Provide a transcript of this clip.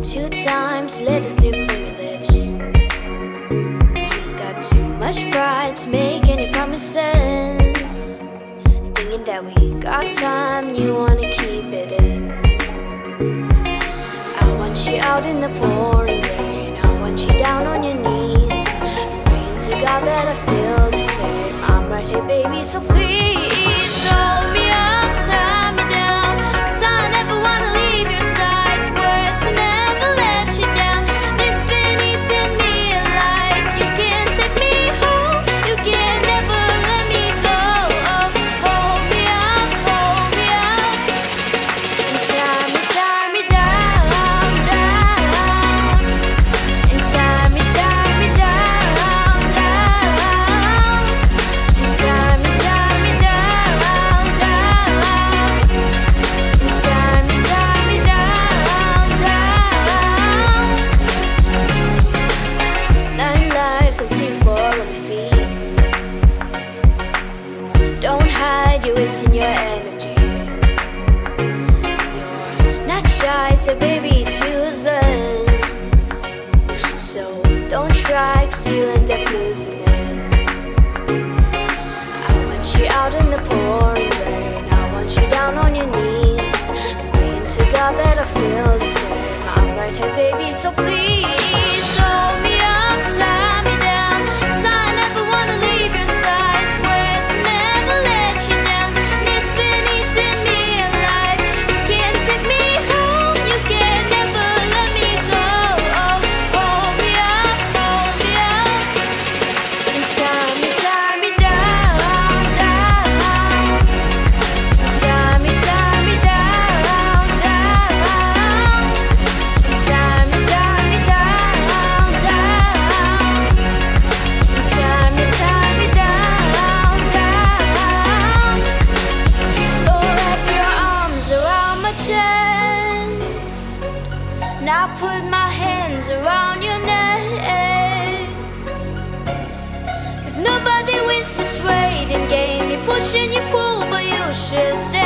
2 times, let it slip from your lips. You got too much pride to make any promises, thinking that we got time, you wanna keep it in. I want you out in the pouring rain, I want you down on your knees, praying to God that I feel the same. I'm right here, baby, so please hold me up, tie me down, 'cause I never wanna leave your side. Swear to never let you down. It's been eating me alive. You can't take me home, you can never let me go. Hold me up, and tie me down, down, and tie me down, down, and tie me down, down, and tie me down, down. 9 lives until you fall on your feet. Don't hide, you're wasting your energy. You're not shy, so baby, it's useless. So don't try, 'cause you'll end up losing it. I want you out in the pouring rain, I want you down on your knees, praying to God that I feel the same. I'm right here, baby, so please hold me up, tie me down, 'cause I never wanna leave your side. Swear to never let you down. It's been eating me alive. You can't take me home, you can never let me go. Hold me up, and tie me down, down, tie me down, down, and tie me down, down, and tie me down, down. So wrap your arms around my chest, now put my hands around your neck. 'Cause nobody wins this waiting game. You're pushing, you pull, but you should stay.